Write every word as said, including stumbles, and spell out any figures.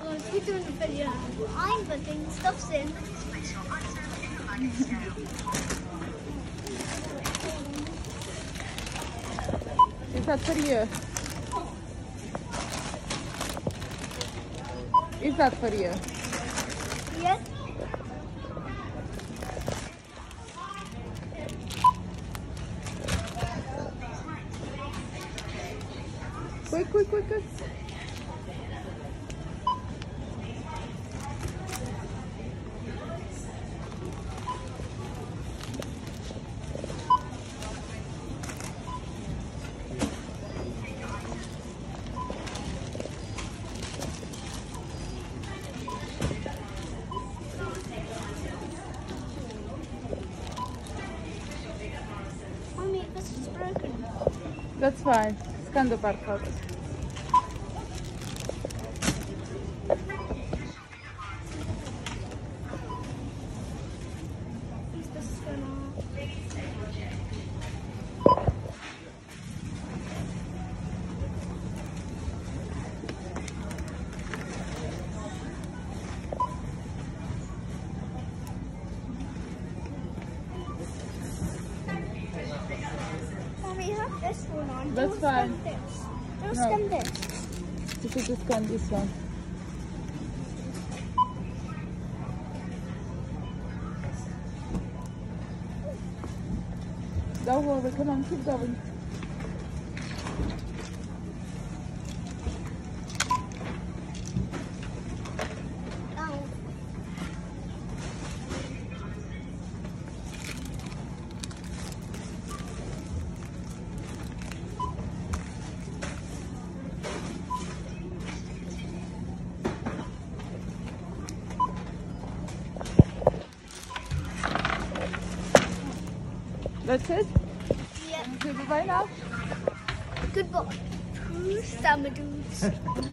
guys, we're doing a video. I'm putting stuff in. Is that for you? Is that for you? Yes. Quick, quick, quick, quick. Mommy, this is broken. That's fine. Scan the barcode. Is this gonna... Mommy, you have this one on. That's Don't fine. scan this. Don't No. scan this. You should just scan this one. Go over, come on, keep going. Oh. That's it? Yeah. Okay, bye now. Goodbye. Summer dudes.